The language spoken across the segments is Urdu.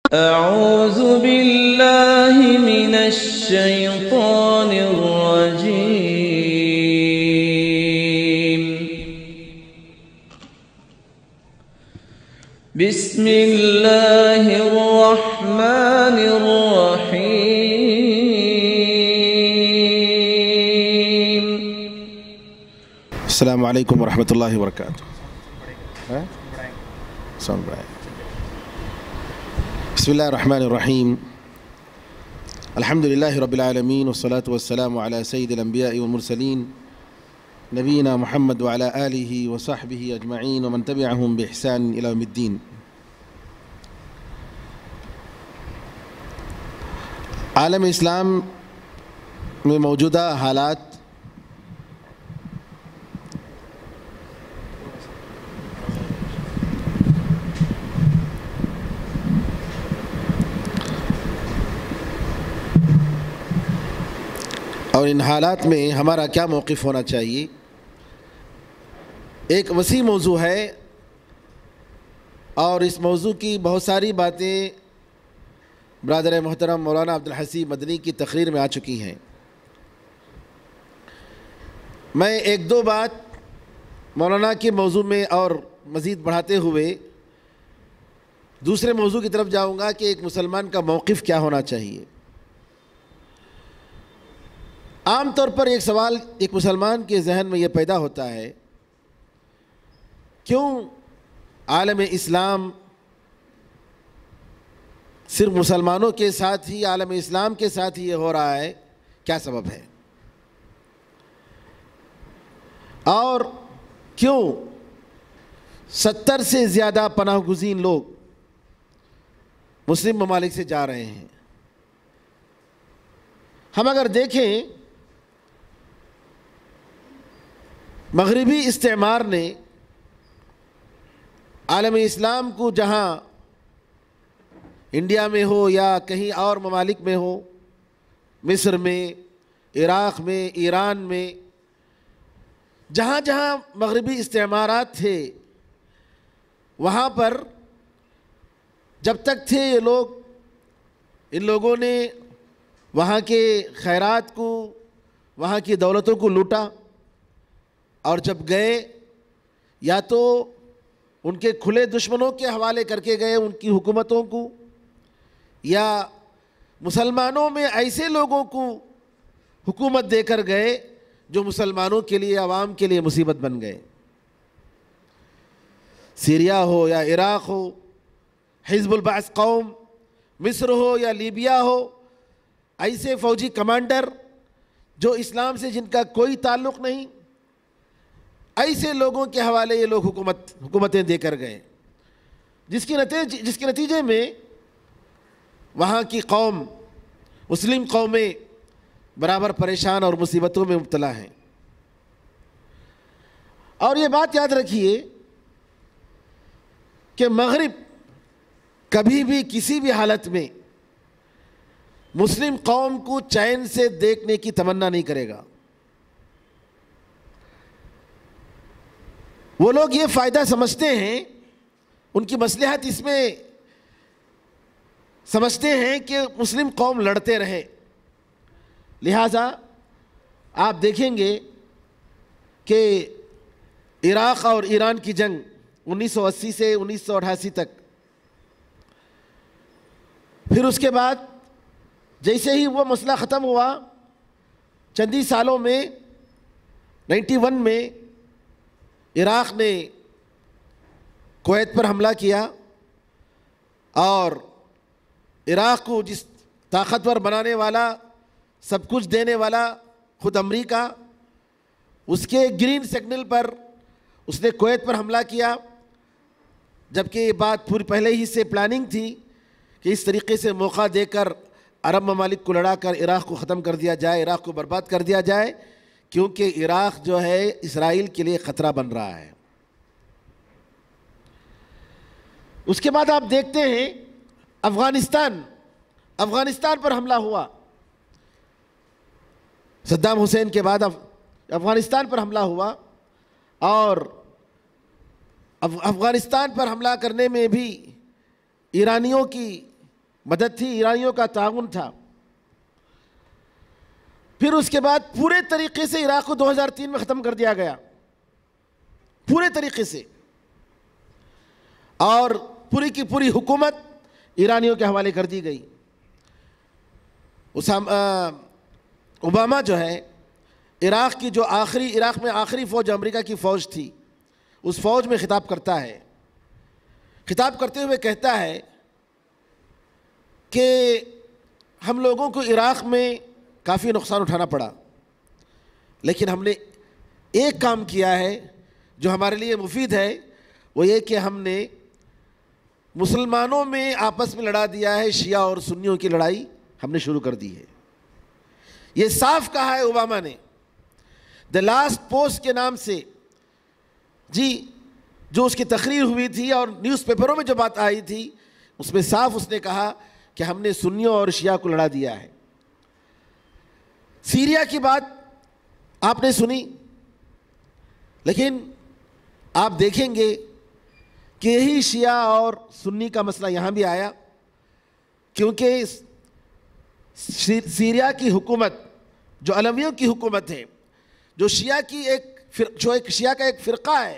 أعوذ بالله من الشيطان الرجيم. بسم الله الرحمن الرحيم. السلام علیکم ورحمۃ اللہ وبرکاتہ. بسم اللہ الرحمن الرحیم. الحمد للہ رب العالمین والصلاة والسلام علی سید الانبیاء والمرسلین نبینا محمد وعلی آلہ وصحبہ اجمعین ومن تبعہم بإحسان الی یوم الدین. عالم اسلام میں موجودہ حالات اور ان حالات میں ہمارا کیا موقف ہونا چاہیے، ایک وسیع موضوع ہے، اور اس موضوع کی بہت ساری باتیں برادر محترم مولانا عبدالحسیب مدنی کی تقریر میں آ چکی ہیں. میں ایک دو بات مولانا کے موضوع میں اور مزید بڑھاتے ہوئے دوسرے موضوع کی طرف جاؤں گا کہ ایک مسلمان کا موقف کیا ہونا چاہیے. عام طور پر ایک سوال ایک مسلمان کے ذہن میں یہ پیدا ہوتا ہے، کیوں عالم اسلام صرف مسلمانوں کے ساتھ ہی، عالم اسلام کے ساتھ ہی یہ ہو رہا ہے، کیا سبب ہے؟ اور کیوں 70 سے زیادہ پناہ گزین لوگ مسلم ممالک سے جا رہے ہیں؟ ہم اگر دیکھیں، مغربی استعمار نے عالم اسلام کو، جہاں انڈیا میں ہو یا کہیں اور ممالک میں ہو، مصر میں، عراق میں، ایران میں، جہاں جہاں مغربی استعمارات تھے، وہاں پر جب تک تھے یہ لوگ، ان لوگوں نے وہاں کے خیرات کو، وہاں کی دولتوں کو لوٹا، اور جب گئے یا تو ان کے کھلے دشمنوں کے حوالے کر کے گئے ان کی حکومتوں کو، یا مسلمانوں میں ایسے لوگوں کو حکومت دے کر گئے جو مسلمانوں کے لیے، عوام کے لیے مصیبت بن گئے. سیریا ہو یا عراق ہو، حزب البعث قوم، مصر ہو یا لیبیا ہو، ایسے فوجی کمانڈر جو اسلام سے جن کا کوئی تعلق نہیں، ایسے لوگوں کے حوالے یہ لوگ حکومتیں دے کر گئے، جس کے نتیجے میں وہاں کی قوم، مسلم قومیں برابر پریشان اور مصیبتوں میں مبتلا ہیں. اور یہ بات یاد رکھیے کہ مغرب کبھی بھی کسی بھی حالت میں مسلم قوم کو چین سے دیکھنے کی تمنا نہیں کرے گا. وہ لوگ یہ فائدہ سمجھتے ہیں، ان کی مصلحت اس میں سمجھتے ہیں کہ مسلم قوم لڑتے رہے. لہٰذا آپ دیکھیں گے کہ عراق اور ایران کی جنگ 1980 سے 1988 تک، پھر اس کے بعد جیسے ہی وہ مسئلہ ختم ہوا، چندی سالوں میں 91 میں عراق نے کویت پر حملہ کیا، اور عراق کو جس طاقتور بنانے والا، سب کچھ دینے والا خود امریکہ، اس کے گرین سگنل پر اس نے کویت پر حملہ کیا، جبکہ یہ بات پوری پہلے ہی سے پلاننگ تھی کہ اس طریقے سے موقع دے کر عرب ممالک کو لڑا کر عراق کو ختم کر دیا جائے، عراق کو برباد کر دیا جائے، کیونکہ عراق جو ہے اسرائیل کے لیے خطرہ بن رہا ہے. اس کے بعد آپ دیکھتے ہیں افغانستان پر حملہ ہوا. صدام حسین کے بعد افغانستان پر حملہ ہوا، اور افغانستان پر حملہ کرنے میں بھی ایرانیوں کی مدد تھی، ایرانیوں کا تعاون تھا۔ پھر اس کے بعد پورے طریقے سے عراق کو 2003 میں ختم کر دیا گیا، پورے طریقے سے، اور پوری کی پوری حکومت ایرانیوں کے حوالے کر دی گئی۔ اوباما جو ہے عراق میں آخری فوج امریکہ کی فوج تھی، اس فوج میں خطاب کرتا ہے، خطاب کرتے ہوئے کہتا ہے کہ ہم لوگوں کو عراق میں کافی نقصان اٹھانا پڑا، لیکن ہم نے ایک کام کیا ہے جو ہمارے لیے مفید ہے، وہ یہ کہ ہم نے مسلمانوں میں آپس میں لڑا دیا ہے، شیعہ اور سنیوں کی لڑائی ہم نے شروع کر دی ہے۔ یہ صاف کہا ہے اوباما نے، دی لاسٹ پوسٹ کے نام سے، جی جو اس کی تقریر ہوئی تھی اور نیوز پیپروں میں جو بات آئی تھی، اس میں صاف اس نے کہا کہ ہم نے سنیوں اور شیعہ کو لڑا دیا ہے۔ سیریا کی بات آپ نے سنی، لیکن آپ دیکھیں گے کہ یہی شیعہ اور سنی کا مسئلہ یہاں بھی آیا، کیونکہ سیریا کی حکومت جو علویوں کی حکومت ہے، جو شیعہ کا ایک فرقہ ہے،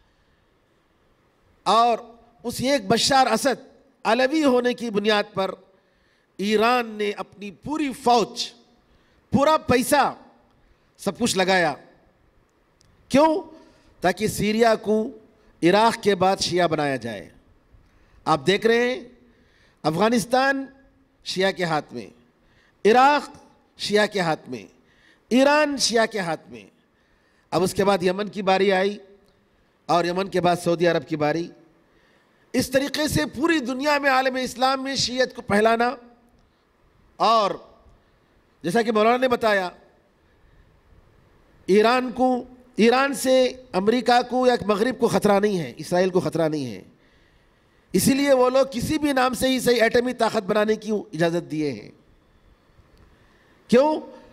اور اس ایک بشار اسد علوی ہونے کی بنیاد پر ایران نے اپنی پوری فوج، پورا پیسہ، سب کچھ لگایا۔ کیوں؟ تاکہ سیریا کو عراق کے بعد شیعہ بنایا جائے۔ آپ دیکھ رہے ہیں افغانستان شیعہ کے ہاتھ میں، عراق شیعہ کے ہاتھ میں، ایران شیعہ کے ہاتھ میں، اب اس کے بعد یمن کی باری آئی، اور یمن کے بعد سعودی عرب کی باری۔ اس طریقے سے پوری دنیا میں، عالم اسلام میں شیعت کو پھیلانا، اور جیسا کہ مولانا نے بتایا، ایران سے امریکہ کو یا مغرب کو خطرہ نہیں ہے، اسرائیل کو خطرہ نہیں ہے، اسی لیے وہ لوگ کسی بھی نام سے ہی صحیح ایٹمی طاقت بنانے کی اجازت دیے ہیں۔ کیوں؟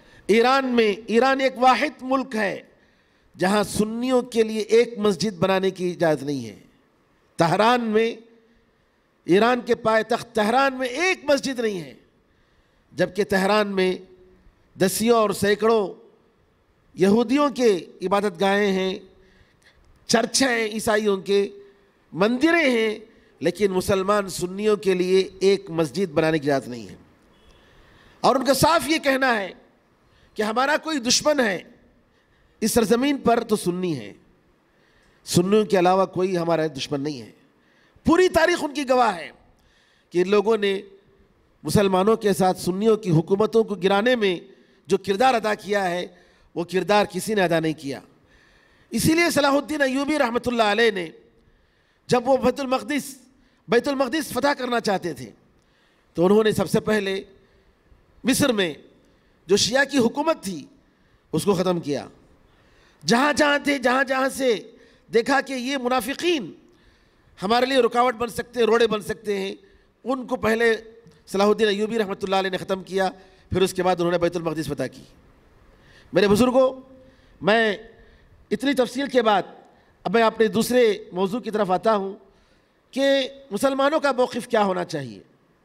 ایران ایک واحد ملک ہے جہاں سنیوں کے لیے ایک مسجد بنانے کی اجازت نہیں ہے۔ تہران میں، ایران کے پائے تخت تہران میں ایک مسجد نہیں ہے، جبکہ تہران میں دسیوں اور سینکڑوں یہودیوں کے عبادت گاہیں ہیں، چرچ ہیں، عیسائیوں کے مندریں ہیں، لیکن مسلمان سنیوں کے لیے ایک مسجد بنانے کی اجازت نہیں ہے۔ اور ان کا صاف یہ کہنا ہے کہ ہمارا کوئی دشمن ہے اس سرزمین پر تو سنی ہے، سنیوں کے علاوہ کوئی ہمارا دشمن نہیں ہے۔ پوری تاریخ ان کی گواہ ہے کہ ان لوگوں نے مسلمانوں کے ساتھ سنیوں کی حکومتوں کو گرانے میں جو کردار ادا کیا ہے، وہ کردار کسی نے ادا نہیں کیا۔ اسی لیے صلاح الدین ایوبی رحمۃ اللہ علیہ نے جب وہ بیت المقدس فتح کرنا چاہتے تھے، تو انہوں نے سب سے پہلے مصر میں جو شیعہ کی حکومت تھی اس کو ختم کیا۔ جہاں جہاں سے دیکھا کہ یہ منافقین ہمارے لیے رکاوٹ بن سکتے ہیں، روڑے بن سکتے ہیں، ان کو پہلے صلاح الدین ایوبی رحمۃ اللہ علیہ نے ختم کیا، پھر اس کے بعد انہوں نے بیت المقدس فتح کی۔ میرے بزرگوں، میں اتنی تفصیل کے بعد اب میں اپنے دوسرے موضوع کی طرف آتا ہوں کہ مسلمانوں کا موقف کیا ہونا چاہیے۔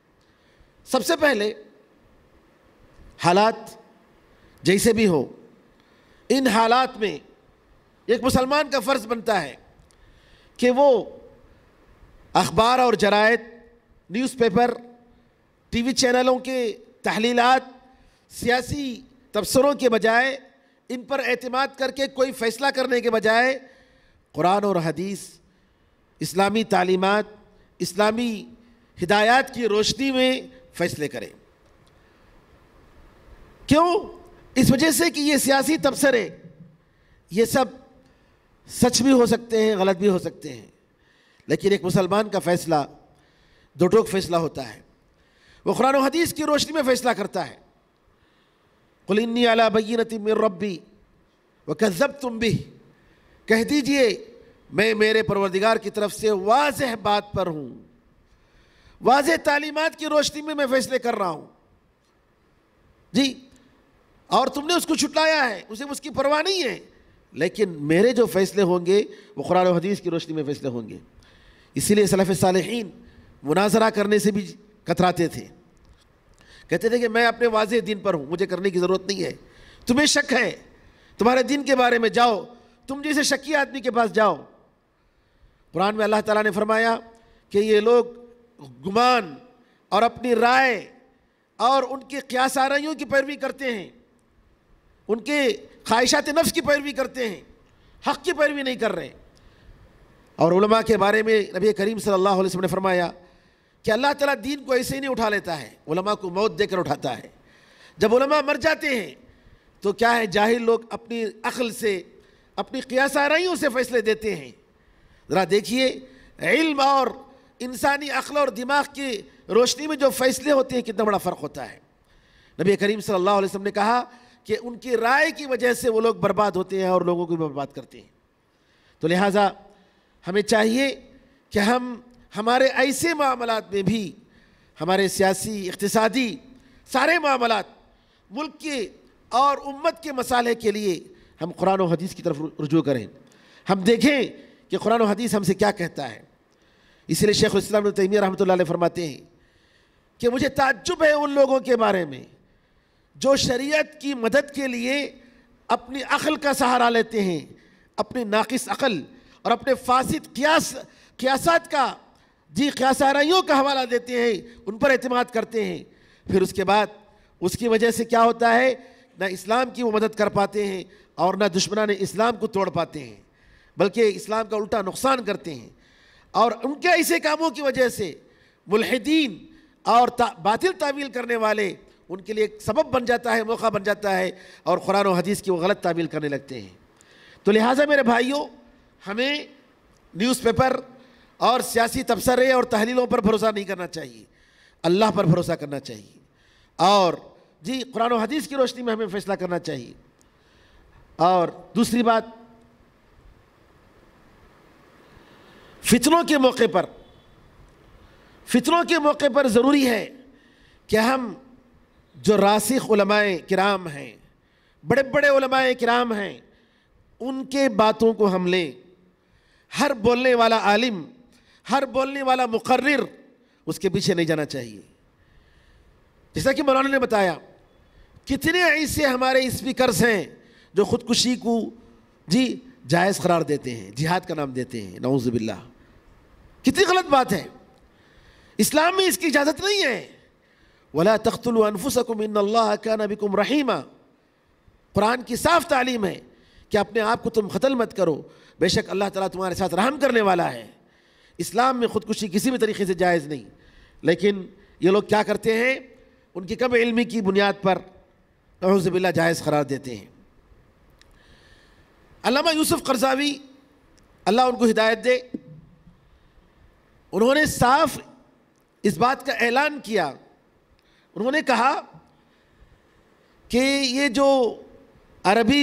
سب سے پہلے حالات جیسے بھی ہو، ان حالات میں ایک مسلمان کا فرض بنتا ہے کہ وہ اخبار اور جرائد، نیوز پیپر، ٹی وی چینلوں کے تحلیلات، سیاسی تبصروں کے بجائے، ان پر اعتماد کر کے کوئی فیصلہ کرنے کے بجائے قرآن اور حدیث، اسلامی تعلیمات، اسلامی ہدایات کی روشنی میں فیصلے کریں۔ کیوں؟ اس وجہ سے کہ یہ سیاسی تبصرے، یہ سب سچ بھی ہو سکتے ہیں، غلط بھی ہو سکتے ہیں، لیکن ایک مسلمان کا فیصلہ دو ٹوک فیصلہ ہوتا ہے، وہ قرآن و حدیث کی روشنی میں فیصلہ کرتا ہے۔ قل انی علی بینۃ من ربی وکذبتم بہ، کہہ دیجئے میں میرے پروردگار کی طرف سے واضح بات پر ہوں، واضح تعلیمات کی روشنی میں فیصلے کر رہا ہوں جی، اور تم نے اس کو چھٹلایا ہے، اسے اس کی پرواہ نہیں ہے، لیکن میرے جو فیصلے ہوں گے وہ قرآن و حدیث کی روشنی میں فیصلے ہوں گے۔ اسی لیے سلف صالحین مناظرہ کرنے سے بھی کتراتے تھے۔ کہتے تھے کہ میں اپنے واضح دین پر ہوں، مجھے کرنے کی ضرورت نہیں ہے، تمہیں شک ہے تمہارے دین کے بارے میں، جاؤ تم جیسے شکی آدمی کے پاس جاؤ۔ قرآن میں اللہ تعالیٰ نے فرمایا کہ یہ لوگ گمان اور اپنی رائے اور ان کے قیاس آرائیوں کی پیروی کرتے ہیں، ان کے خواہشات نفس کی پیروی کرتے ہیں، حق کی پیروی نہیں کر رہے۔ اور علماء کے بارے میں نبی کریم صلی اللہ علیہ وسلم نے فرمایا کہ اللہ تعالیٰ دین کو ایسے ہی نہیں اٹھا لیتا ہے، علماء کو موت دے کر اٹھاتا ہے۔ جب علماء مر جاتے ہیں تو کیا ہے، جاہل لوگ اپنی عقل سے، اپنی قیاس آرائیوں سے فیصلے دیتے ہیں۔ ذرا دیکھیے علم اور انسانی عقل اور دماغ کی روشنی میں جو فیصلے ہوتے ہیں کتنا بڑا فرق ہوتا ہے۔ نبی کریم صلی اللہ علیہ وسلم نے کہا کہ ان کی رائے کی وجہ سے وہ لوگ برباد ہوتے ہیں اور لوگوں کو بھی برباد کرتے ہیں۔ تو لہٰذا ہمیں چاہیے کہ ہم ہمارے ایسے معاملات میں بھی، ہمارے سیاسی، اقتصادی سارے معاملات، ملک کے اور امت کے مصالحے کے لیے ہم قرآن و حدیث کی طرف رجوع کریں۔ ہم دیکھیں کہ قرآن و حدیث ہم سے کیا کہتا ہے۔ اس لیے شیخ الاسلام ابن تیمیہ رحمۃ اللہ علیہ فرماتے ہیں کہ مجھے تعجب ہے ان لوگوں کے بارے میں جو شریعت کی مدد کے لیے اپنی عقل کا سہارا لیتے ہیں، اپنی ناقص عقل اور اپنے فاسد قیاسات کا، قیاس آرائیوں کا حوالہ دیتے ہیں، ان پر اعتماد کرتے ہیں، پھر اس کے بعد اس کی وجہ سے کیا ہوتا ہے، نہ اسلام کی وہ مدد کر پاتے ہیں اور نہ دشمنان اسلام کو توڑ پاتے ہیں، بلکہ اسلام کا الٹا نقصان کرتے ہیں۔ اور ان کے ایسے کاموں کی وجہ سے ملحدین اور باطل تعویل کرنے والے ان کے لیے ایک سبب بن جاتا ہے، موقع بن جاتا ہے، اور قرآن و حدیث کی وہ غلط تعویل کرنے لگتے ہیں۔ تو لہٰذا میرے بھائیوں، ہمیں نیوز پیپر اور سیاسی تبصرے اور تحلیلوں پر بھروسہ نہیں کرنا چاہیے، اللہ پر بھروسہ کرنا چاہیے، اور قرآن و حدیث کی روشنی میں ہمیں فیصلہ کرنا چاہیے۔ اور دوسری بات، فتنوں کے موقع پر ضروری ہے کہ ہم جو راسخ علماء کرام ہیں، بڑے بڑے علماء کرام ہیں، ان کے باتوں کو ہم لیں۔ ہر بولنے والا عالم، ہر بولنے والا مقرر، اس کے پیچھے نہیں جانا چاہیے۔ جیسا کہ مولانا نے بتایا، کتنے ایسے ہمارے اسپیکرز ہیں جو خودکشی کو جائز قرار دیتے ہیں، جہاد کا نام دیتے ہیں، نعوذ باللہ۔ کتنی غلط بات ہے، اسلام میں اس کی اجازت نہیں ہے۔ وَلَا تَقْتُلُوا أَنفُسَكُمْ إِنَّ اللَّهَ كَانَ بِكُمْ رَحِيمًا، قرآن کی صاف تعلیم ہے کہ اپنے آپ کو تم قتل مت کرو، بے شک اللہ تعالیٰ تمہارے ساتھ رحم کرنے والا ہے۔ اسلام میں خودکشی کسی بھی طریقے سے جائز نہیں، لیکن یہ لوگ کیا کرتے ہیں، ان کی کم علمی کی بنیاد پر نعوذ باللہ جائز قرار دیتے ہیں۔ علامہ یوسف قرضاوی، اللہ ان کو ہدایت دے، انہوں نے صاف اس بات کا اعلان کیا، انہوں نے کہا کہ یہ جو عربی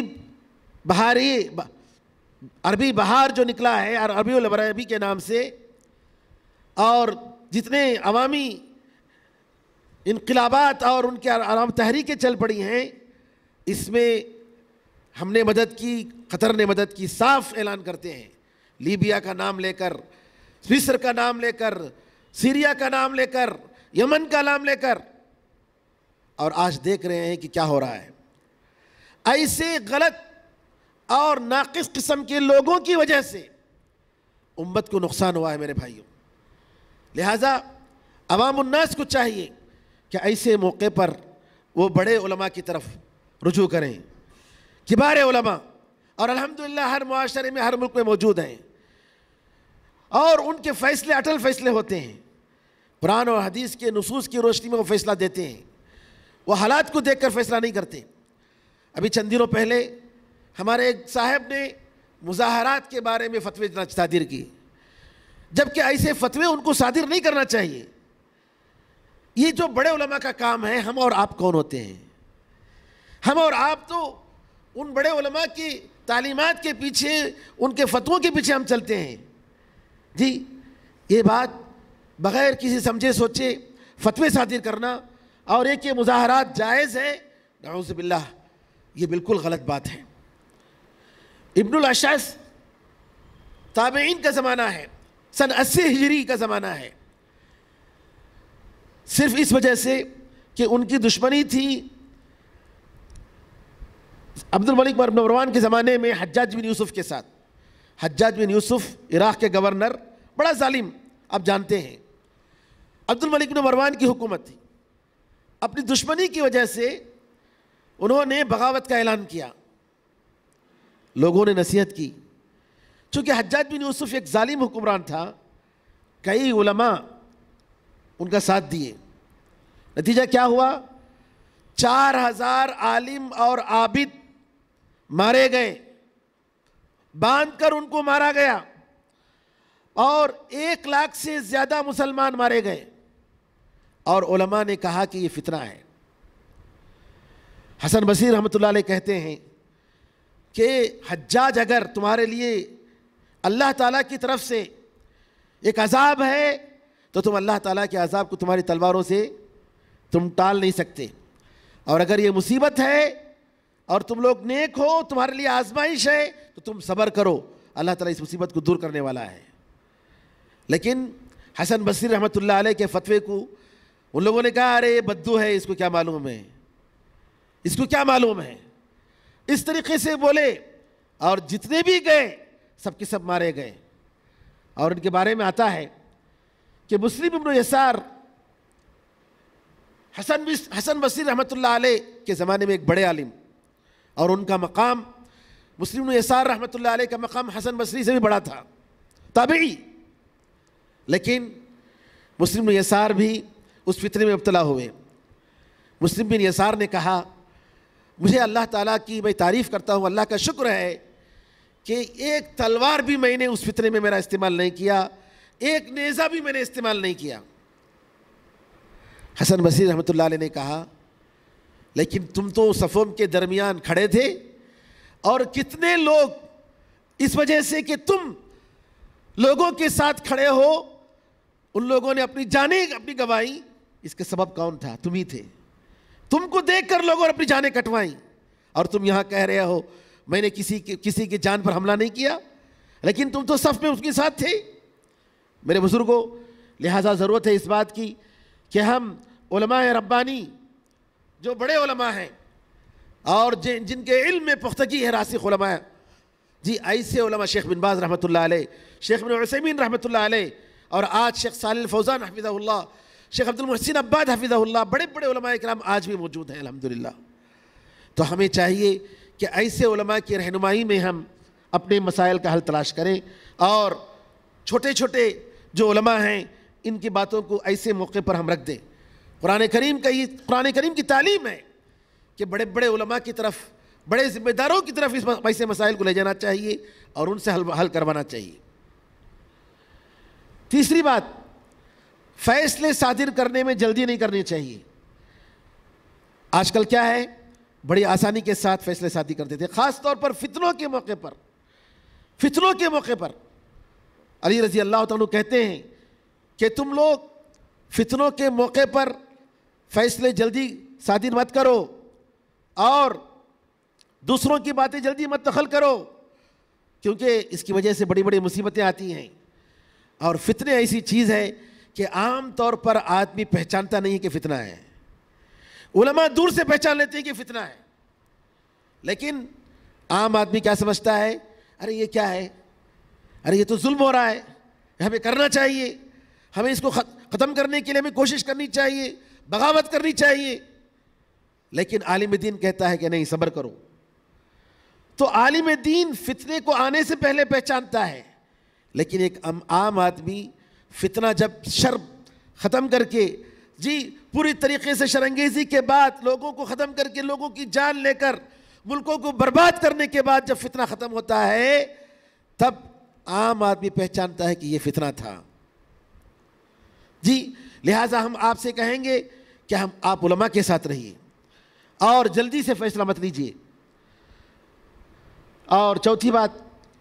بہار جو نکلا ہے ربیع العربی کے نام سے، اور جتنے عوامی انقلابات اور ان کے عوام تحریکیں چل پڑی ہیں، اس میں ہم نے مدد کی، قطر نے مدد کی، صاف اعلان کرتے ہیں، لیبیا کا نام لے کر، مصر کا نام لے کر، سیریا کا نام لے کر، یمن کا نام لے کر، اور آج دیکھ رہے ہیں کہ کیا ہو رہا ہے۔ ایسے غلط اور ناقص قسم کے لوگوں کی وجہ سے امت کو نقصان ہوا ہے میرے بھائیوں۔ لہٰذا عوام الناس کو چاہیے کہ ایسے موقع پر وہ بڑے علماء کی طرف رجوع کریں، کبار علماء، اور الحمدللہ ہر معاشرے میں، ہر ملک میں موجود ہیں، اور ان کے فیصلے اٹل فیصلے ہوتے ہیں، قرآن اور حدیث کے نصوص کی روشنی میں وہ فیصلہ دیتے ہیں، وہ حالات کو دیکھ کر فیصلہ نہیں کرتے۔ ابھی چند دنوں پہلے ہمارے ایک صاحب نے مظاہرات کے بارے میں فتوی صادر کی، جبکہ ایسے فتوے ان کو صادر نہیں کرنا چاہیے۔ یہ جو بڑے علماء کا کام ہے، ہم اور آپ کون ہوتے ہیں؟ ہم اور آپ تو ان بڑے علماء کی تعلیمات کے پیچھے، ان کے فتووں کے پیچھے ہم چلتے ہیں۔ یہ بات بغیر کسی سمجھے سوچے فتوے صادر کرنا، اور ایک یہ مظاہرات جائز ہے، نعوذ باللہ، یہ بالکل غلط بات ہے۔ ابن الاشعث تابعین کا زمانہ ہے، سن 80 ہجری کا زمانہ ہے، صرف اس وجہ سے کہ ان کی دشمنی تھی عبد الملک بن مروان کے زمانے میں حجاج بن یوسف کے ساتھ. حجاج بن یوسف عراق کے گورنر, بڑا ظالم, آپ جانتے ہیں. عبد الملک بن مروان کی حکومت تھی. اپنی دشمنی کی وجہ سے انہوں نے بغاوت کا اعلان کیا. لوگوں نے نصیحت کی. چونکہ حجاج بن یوسف ایک ظالم حکمران تھا, کئی علماء ان کا ساتھ دیے. نتیجہ کیا ہوا؟ 4000 عالم اور عابد مارے گئے, باندھ کر ان کو مارا گیا, اور 1 لاکھ سے زیادہ مسلمان مارے گئے. اور علماء نے کہا کہ یہ فتنہ ہے. حسن بصری رحمۃ اللہ علیہ کہتے ہیں کہ حجاج اگر تمہارے لیے اللہ تعالیٰ کی طرف سے ایک عذاب ہے تو تم اللہ تعالیٰ کے عذاب کو تمہاری تلواروں سے تم ٹال نہیں سکتے, اور اگر یہ مصیبت ہے اور تم لوگ نیک ہو, تمہارے لیے آزمائش ہے, تو تم صبر کرو, اللہ تعالیٰ اس مصیبت کو دور کرنے والا ہے. لیکن حسن بصری رحمۃ اللہ علیہ کے فتوے کو ان لوگوں نے کہا ارے یہ بدو ہے, اس کو کیا معلوم ہے, اس کو کیا معلوم ہے, اس طریقے سے بولے, اور جتنے بھی گئے سب کے سب مارے گئے. اور ان کے بارے میں آتا ہے کہ مسلم ابن یسار حسن بصری رحمۃ اللہ علیہ کے زمانے میں ایک بڑے عالم, اور ان کا مقام مسلم ابن یسار رحمۃ اللہ علیہ کا مقام حسن بصری سے بھی بڑا تھا, تابعی. لیکن مسلم بن یسار بھی اس فتنے میں مبتلا ہوئے. مسلم بن یسار نے کہا مجھے اللہ تعالیٰ کی میں تعریف کرتا ہوں, اللہ کا شکر ہے کہ ایک تلوار بھی میں نے اس فتنے میں میرا استعمال نہیں کیا, ایک نیزہ بھی میں نے استعمال نہیں کیا. حسن بصری رحمۃ اللہ علیہ نے کہا لیکن تم تو صفوں کے درمیان کھڑے تھے, اور کتنے لوگ اس وجہ سے کہ تم لوگوں کے ساتھ کھڑے ہو, ان لوگوں نے اپنی جانیں اپنی گنوائی, اس کے سبب کون تھا؟ تم ہی تھے. تم کو دیکھ کر لوگوں نے اپنی جانیں کٹوائیں, اور تم یہاں کہہ رہے ہو میں نے کسی کی جان پر حملہ نہیں کیا, لیکن تم تو صف میں اس کے ساتھ تھے. میرے بزرگوں, لہٰذا ضرورت ہے اس بات کی کہ ہم علماء ربانی جو بڑے علماء ہیں اور جن کے علم میں پختگی ہے, راسخ علماء, جی ایسے علماء شیخ بن باز رحمۃ اللہ علیہ, شیخ بن عثیمین رحمۃ اللہ علیہ, اور آج شیخ صالح الفوزان حفظہ اللہ, شیخ عبد المحسن عباد حفظہ اللہ, بڑے بڑے علماء کرام آج بھی موجود ہیں الحمدللہ. تو ہمیں چاہیے کہ ایسے علماء کی رہنمائی میں ہم اپنے مسائل کا حل تلاش کریں, اور چھوٹے چھوٹے جو علماء ہیں ان کی باتوں کو ایسے موقع پر ہم رکھ دیں. قرآن کریم کی تعلیم ہے کہ بڑے بڑے علماء کی طرف, بڑے ذمہ داروں کی طرف اس ایسے مسائل کو لے جانا چاہیے اور ان سے حل کروانا چاہیے. تیسری بات, فیصلے صادر کرنے میں جلدی نہیں کرنی چاہیے. آج کل کیا ہے, بڑی آسانی کے ساتھ فیصلے صادر کرتے تھے, خاص طور پر فتنوں کے موقع پر. علی رضی اللہ تعالیٰ کہتے ہیں کہ تم لوگ فتنوں کے موقع پر فیصلے جلدی صادر مت کرو, اور دوسروں کی باتیں جلدی مت دخل کرو, کیونکہ اس کی وجہ سے بڑی بڑی مصیبتیں آتی ہیں. اور فتنے ایسی چیز ہے کہ عام طور پر آدمی پہچانتا نہیں ہے کہ فتنہ ہے. علماء دور سے پہچان لیتے ہیں کہ فتنہ ہے, لیکن عام آدمی کیا سمجھتا ہے, ارے یہ کیا ہے, ارے یہ تو ظلم ہو رہا ہے, ہمیں کرنا چاہیے, ہمیں اس کو ختم کرنے کے لیے ہمیں کوشش کرنی چاہیے, بغاوت کرنی چاہیے. لیکن عالم دین کہتا ہے کہ نہیں, صبر کرو. تو عالم دین فتنے کو آنے سے پہلے پہچانتا ہے, لیکن ایک عام آدمی فتنہ جب شر ختم کر کے, جی پوری طریقے سے شرانگیزی کے بعد لوگوں کو ختم کر کے, لوگوں کی جان لے کر ملکوں کو برباد کرنے کے بعد جب فتنہ ختم ہوتا ہے, تب عام آدمی پہچانتا ہے کہ یہ فتنہ تھا. جی لہٰذا ہم آپ سے کہیں گے کہ آپ علماء کے ساتھ رہیے اور جلدی سے فیصلہ مت لیجیے. اور چوتھی بات,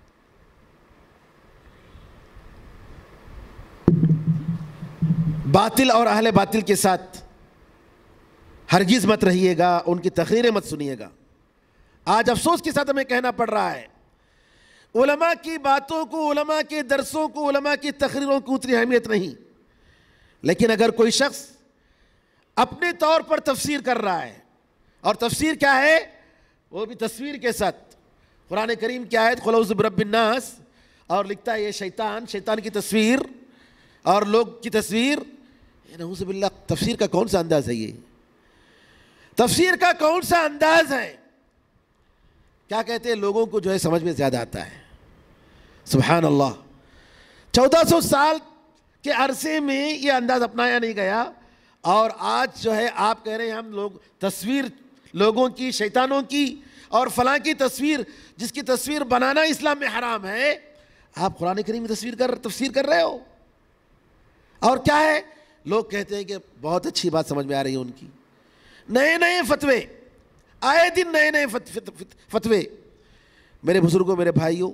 باطل اور اہل باطل کے ساتھ ہرگز مت رہیے گا, ان کی تقریریں مت سنیے گا. آج افسوس کے ساتھ ہمیں کہنا پڑ رہا ہے, علماء کی باتوں کو, علماء کے درسوں کو, علماء کی تقریروں کو اتنی اہمیت نہیں. لیکن اگر کوئی شخص اپنے طور پر تفسیر کر رہا ہے. اور تفسیر کیا ہے؟ وہ بھی تصویر کے ساتھ. قرآن کریم کی آیت قل اعوذ برب الناس اور لکھتا ہے یہ شیطان کی تصویر اور لوگ کی تصویر. نعوذ باللہ، تفسیر کا کون سا انداز ہے یہ؟ تفسیر کا کون سا انداز ہے؟ کیا کہتے ہیں، لوگوں کو جو ہے سمجھ میں زیادہ آتا ہے. سبحان اللہ. 1400 سال کے عرصے میں یہ انداز اپنایا نہیں گیا، اور آج جو ہے آپ کہہ رہے ہیں ہم لوگ تصویر لوگوں کی، شیطانوں کی اور فلاں کی تصویر، جس کی تصویر بنانا اسلام میں حرام ہے، آپ قرآن کریم کی تفسیر کر رہے ہو. اور کیا ہے، لوگ کہتے ہیں کہ بہت اچھی بات سمجھ میں آ رہی ہے ان کی. نئے فتوے آئے دن، نئے فتوے. میرے بزرگوں، میرے بھائیوں،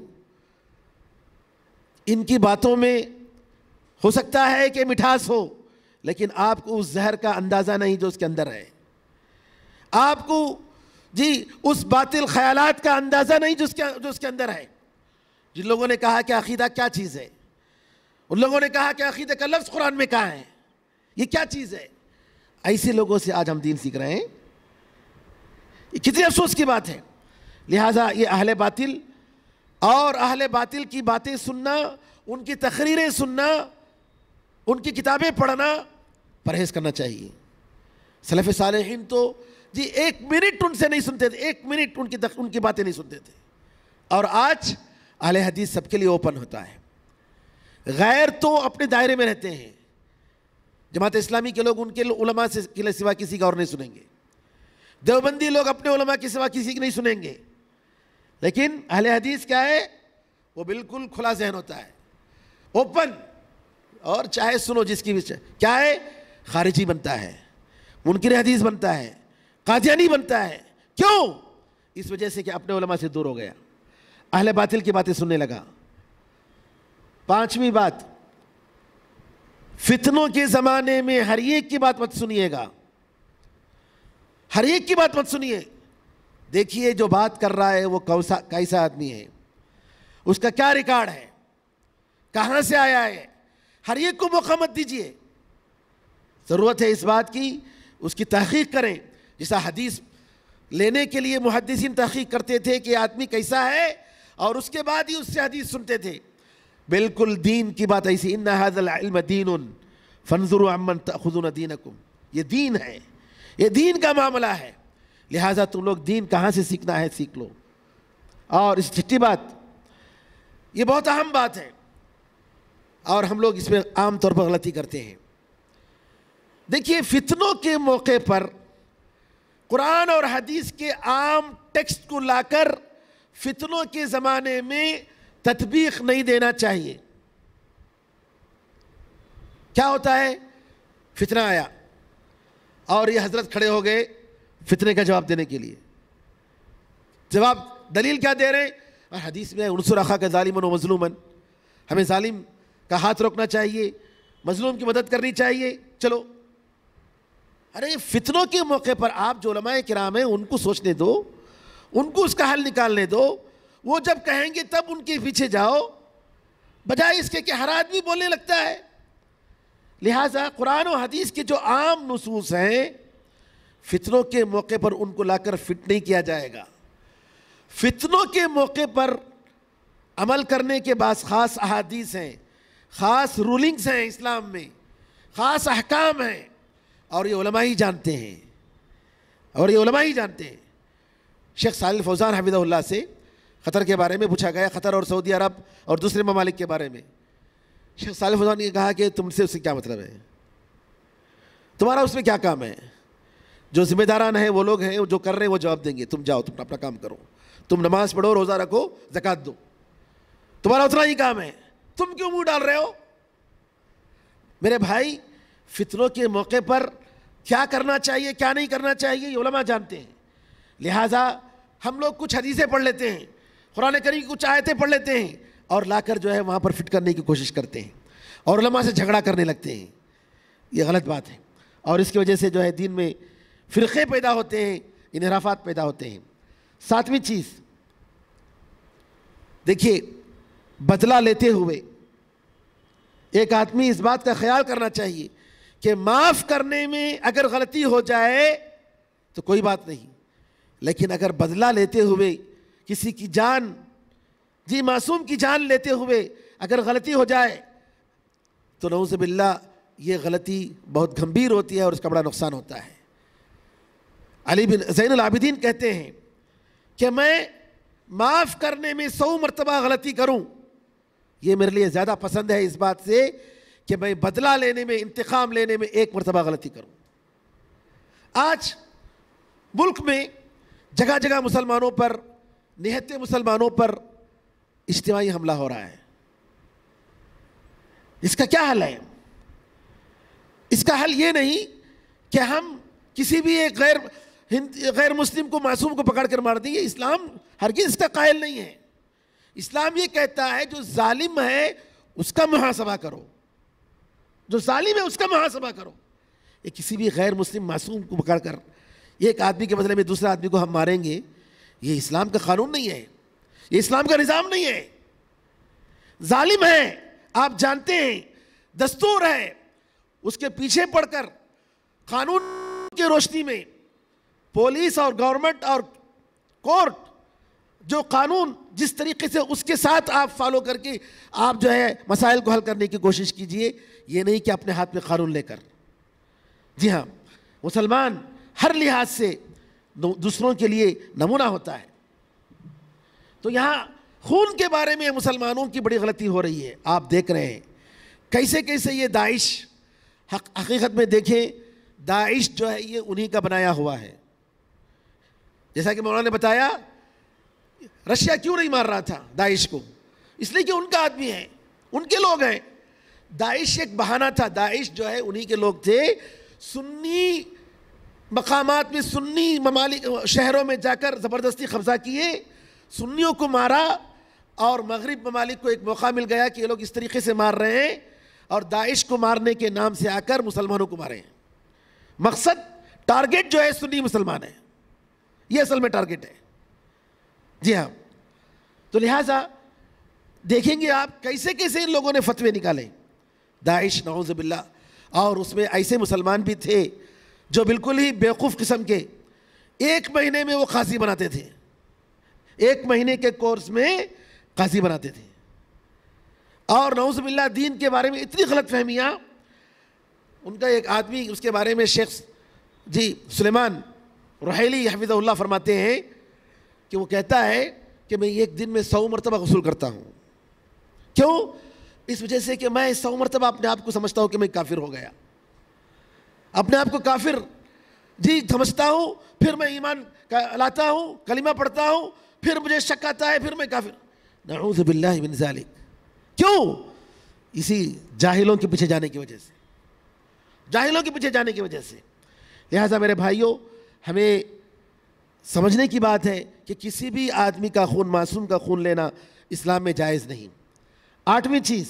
ان کی باتوں میں ہو سکتا ہے کہ مٹھاس ہو، لیکن آپ کو اس زہر کا اندازہ نہیں جو اس کے اندر ہے. آپ کو اس باطل خیالات کا اندازہ نہیں جو اس کے اندر ہے. جن لوگوں نے کہا کہ عقیدہ کیا چیز ہے، ان لوگوں نے کہا کہ عقیدہ کا لفظ قرآن میں کہاں ہے، یہ کیا چیز ہے، ایسے لوگوں سے آج ہم دین سیکھ رہے ہیں. یہ کتنی افسوس کی بات ہے. لہٰذا یہ اہل باطل اور اہل باطل کی باتیں سننا، ان کی تقریریں سننا، ان کی کتابیں پڑھنا پرہیز کرنا چاہیے. سلف صالحین تو ایک منٹ ان سے نہیں سنتے تھے، ایک منٹ ان کی باتیں نہیں سنتے تھے. اور آج اہل حدیث سب کے لیے اوپن ہوتا ہے. غیر تو اپنے دائرے میں رہتے ہیں. جماعت اسلامی کے لوگ ان کے علماء کے سوا کسی کا اور نہیں سنیں گے. دیوبندی لوگ اپنے علماء کے سوا کسی کی نہیں سنیں گے. لیکن اہل حدیث کیا ہے، وہ بالکل کھلا ذہن ہوتا ہے، اوپن. اور چاہے سنو جس کی بھی کیا ہے، خارجی بنتا ہے، منکر حدیث بنتا ہے، قادیانی بنتا ہے. کیوں؟ اس وجہ سے کہ اپنے علماء سے دور ہو گیا، اہل باطل کی باتیں سننے لگا. 5ویں بات، فتنوں کے زمانے میں ہر ایک کی بات مت سنیے گا. ہر ایک کی بات مت سنیے. دیکھیے جو بات کر رہا ہے وہ کیسا آدمی ہے، اس کا کیا ریکارڈ ہے، کہاں سے آیا ہے. ہر ایک کو موقع مت دیجیے. ضرورت ہے اس بات کی، اس کی تحقیق کریں. جیسا حدیث لینے کے لیے محدثین تحقیق کرتے تھے کہ آدمی کیسا ہے، اور اس کے بعد ہی اس سے حدیث سنتے تھے. بالکل دین کی بات ایسی، ان ھذا العلم دین فانظروا عمن تأخذون دینکم. یہ دین ہے، یہ دین کا معاملہ ہے. لہٰذا تم لوگ دین کہاں سے سیکھنا ہے سیکھ لو. اور اس چھٹی بات، یہ بہت اہم بات ہے، اور ہم لوگ اس میں عام طور پر غلطی کرتے ہیں. دیکھیے فتنوں کے موقع پر قرآن اور حدیث کے عام ٹیکسٹ کو لا کر فتنوں کے زمانے میں تطبیق نہیں دینا چاہیے. کیا ہوتا ہے، فتنہ آیا اور یہ حضرت کھڑے ہو گئے فتنے کا جواب دینے کے لیے. جواب دلیل کیا دے رہے ہیں؟ اور حدیث میں انصر اخاک ظالما و مظلوما، ہمیں ظالم کا ہاتھ روکنا چاہیے، مظلوم کی مدد کرنی چاہیے. چلو، ارے فتنوں کے موقع پر آپ جو علماء کرام ہیں ان کو سوچنے دو، ان کو اس کا حل نکالنے دو. وہ جب کہیں گے تب ان کے پیچھے جاؤ، بجائے اس کے کہ ہر آدمی بولنے لگتا ہے. لہٰذا قرآن و حدیث کے جو عام نصوص ہیں، فتنوں کے موقع پر ان کو لا کر فٹ نہیں کیا جائے گا. فتنوں کے موقع پر عمل کرنے کے بعد خاص احادیث ہیں، خاص رولنگز ہیں اسلام میں، خاص احکام ہیں، اور یہ علماء ہی جانتے ہیں، اور یہ علماء ہی جانتے ہیں. شیخ صالح الفوزان حفظہ اللہ سے قطر کے بارے میں پوچھا گیا، قطر اور سعودی عرب اور دوسرے ممالک کے بارے میں. شیخ صالح الفوزان نے کہا کہ تم سے اس سے کیا مطلب ہے، تمہارا اس میں کیا کام ہے. جو ذمہ داران ہیں وہ لوگ ہیں، جو کر رہے ہیں وہ جواب دیں گے. تم جاؤ، تم اپنا کام کرو، تم نماز پڑھو، روزہ رکھو، زکوٰۃ دو، تمہارا اتنا ہی کام ہے. تم کیوں منہ ڈال رہے ہو؟ میرے بھائی، فتنوں کے موقع پر کیا کرنا چاہیے کیا نہیں کرنا چاہیے یہ علماء جانتے ہیں. لہٰذا ہم لوگ کچھ حدیثیں پڑھ لیتے ہیں، قرآن کریم کی کچھ آیتیں پڑھ لیتے ہیں، اور لا کر جو ہے وہاں پر فٹ کرنے کی کوشش کرتے ہیں، اور علماء سے جھگڑا کرنے لگتے ہیں. یہ غلط بات ہے، اور اس کی وجہ سے جو ہے دین میں فرقے پیدا ہوتے ہیں، انحرافات پیدا ہوتے ہیں. 7ویں چیز، دیکھیے بدلہ لیتے ہوئے ایک آدمی اس بات کا خیال کرنا چاہیے کہ معاف کرنے میں اگر غلطی ہو جائے تو کوئی بات نہیں، لیکن اگر بدلہ لیتے ہوئے کسی کی جان، جی معصوم کی جان لیتے ہوئے اگر غلطی ہو جائے تو نعوذ باللہ یہ غلطی بہت گھمبیر ہوتی ہے اور اس کا بڑا نقصان ہوتا ہے۔ علی بن زین العابدین کہتے ہیں کہ میں معاف کرنے میں 100 مرتبہ غلطی کروں، یہ میرے لیے زیادہ پسند ہے اس بات سے کہ میں بدلہ لینے میں، انتقام لینے میں 1 مرتبہ غلطی کروں۔ آج ملک میں جگہ جگہ مسلمانوں پر، نہتے مسلمانوں پر اجتماعی حملہ ہو رہا ہے۔ اس کا کیا حل ہے؟ اس کا حل یہ نہیں کہ ہم کسی بھی ایک غیر مسلم کو، معصوم کو پکڑ کر مار دیں۔ اسلام ہرگز اس کا قائل نہیں ہے۔ اسلام یہ کہتا ہے جو ظالم ہے اس کا محاسبہ کرو، جو ظالم ہے اس کا محاسبہ کرو۔ یہ کسی بھی غیر مسلم معصوم کو پکڑ کر ایک آدمی کے بدلے میں دوسرے آدمی کو ہم ماریں گے، یہ اسلام کا قانون نہیں ہے، یہ اسلام کا نظام نہیں ہے۔ ظالم ہے، آپ جانتے ہیں، دستور ہے، اس کے پیچھے پڑ کر قانون کی روشنی میں پولیس اور گورنمنٹ اور کورٹ جو قانون جس طریقے سے اس کے ساتھ آپ فالو کر کے آپ جو ہے مسائل کو حل کرنے کی کوشش کیجئے، یہ نہیں کہ اپنے ہاتھ میں قانون لے کر۔ جی ہاں، مسلمان ہر لحاظ سے دوسروں کے لیے نمونہ ہوتا ہے۔ تو یہاں خون کے بارے میں مسلمانوں کی بڑی غلطی ہو رہی ہے۔ آپ دیکھ رہے ہیں کیسے کیسے یہ داعش، حقیقت میں دیکھیں داعش جو ہے یہ انہی کا بنایا ہوا ہے۔ جیسا کہ مولانا نے بتایا، رشیا کیوں نہیں مار رہا تھا داعش کو؟ اس لیے کہ ان کا آدمی ہے، ان کے لوگ ہیں۔ داعش ایک بہانہ تھا، داعش جو ہے انہی کے لوگ تھے۔ سنی مقامات میں، سنی ممالک شہروں میں جا کر زبردستی قبضہ کیے، سنیوں کو مارا، اور مغرب ممالک کو ایک موقع مل گیا کہ یہ لوگ اس طریقے سے مار رہے ہیں، اور داعش کو مارنے کے نام سے آ کر مسلمانوں کو مارے ہیں۔ مقصد، ٹارگٹ جو ہے سنی مسلمان ہے، یہ اصل میں ٹارگٹ ہے۔ جی ہاں، تو لہٰذا دیکھیں گے آپ کیسے کیسے ان لوگوں نے فتوے نکالے، داعش نعوذ باللہ۔ اور اس میں ایسے مسلمان بھی تھے جو بالکل ہی بیوقوف قسم کے، 1 مہینے میں وہ قاضی بناتے تھے، 1 مہینے کے کورس میں قاضی بناتے تھے۔ اور نعوذ باللہ دین کے بارے میں اتنی غلط فہمیاں، ان کا ایک آدمی اس کے بارے میں شیخ جی سلیمان رحیلی حفظہ اللہ فرماتے ہیں کہ وہ کہتا ہے کہ میں ایک دن میں 100 مرتبہ غسل کرتا ہوں۔ کیوں؟ اس وجہ سے کہ میں 100 مرتبہ اپنے آپ کو سمجھتا ہوں کہ میں کافر ہو گیا، اپنے آپ کو کافر جی سمجھتا ہوں، پھر میں ایمان لاتا ہوں، کلمہ پڑھتا ہوں، پھر مجھے شک آتا ہے، پھر میں کافر۔ نعوذ باللہ من ذالک۔ کیوں؟ اسی جاہلوں کے پیچھے جانے کی وجہ سے، جاہلوں کے پیچھے جانے کی وجہ سے۔ لہٰذا میرے بھائیوں، ہمیں سمجھنے کی بات ہے کہ کسی بھی آدمی کا خون، معصوم کا خون لینا اسلام میں جائز نہیں۔ 8ویں چیز،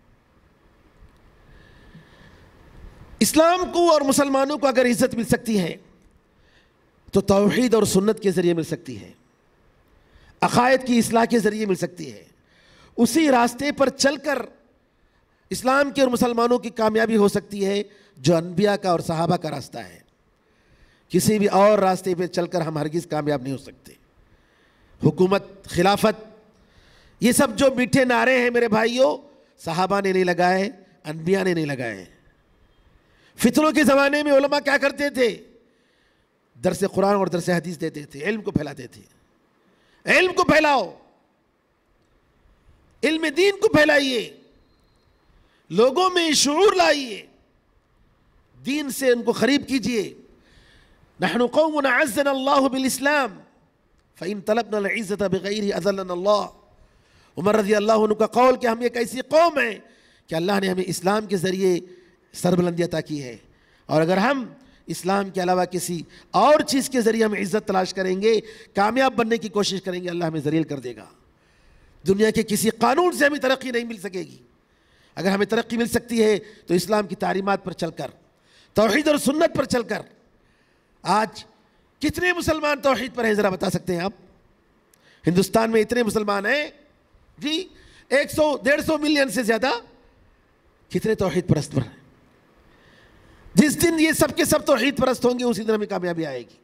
اسلام کو اور مسلمانوں کو اگر عزت مل سکتی ہے تو توحید اور سنت کے ذریعے مل سکتی ہے، عقائد کی اصلاح کے ذریعے مل سکتی ہے۔ اسی راستے پر چل کر اسلام کے اور مسلمانوں کی کامیابی ہو سکتی ہے جو انبیاء کا اور صحابہ کا راستہ ہے۔ کسی بھی اور راستے پہ چل کر ہم ہرگز کامیاب نہیں ہو سکتے۔ حکومت، خلافت، یہ سب جو میٹھے نعرے ہیں میرے بھائیوں، صحابہ نے نہیں لگائے، انبیاء نے نہیں لگائے۔ فتنوں کے زمانے میں علماء کیا کرتے تھے؟ درس قرآن اور درس حدیث دیتے تھے، علم کو پھیلاتے تھے۔ علم کو پھیلاؤ، علم دین کو پھیلائیے، لوگوں میں شعور لائیے، دین سے ان کو قریب کیجئے۔ نحن قوم اعزنا اللہ بالاسلام فإن طلبنا العزة بغیرہ اذلنا اللہ۔ عمر رضی اللہ عنہ کا قول کہ ہم ایک ایسی قوم ہیں کہ اللہ نے ہمیں اسلام کے ذریعے سربلندی عطا کی ہے، اور اگر ہم اسلام کے علاوہ کسی اور چیز کے ذریعے ہم عزت تلاش کریں گے، کامیاب بننے کی کوشش کریں گے، اللہ ہمیں ذلیل کر دے گا۔ دنیا کے کسی قانون سے ہمیں ترقی نہیں مل سکے گی۔ اگر ہمیں ترقی مل سکتی ہے تو اسلام کی تعلیمات پر چل کر، توحید اور سنت پر چل کر۔ آج کتنے مسلمان توحید پر ہیں ذرا بتا سکتے ہیں آپ؟ ہندوستان میں اتنے مسلمان ہیں جی، 100-150 ملین سے زیادہ، کتنے توحید پرست پر ہیں؟ جس دن یہ سب کے سب توحید پرست ہوں گے اسی دن ہمیں کامیابی آئے گی۔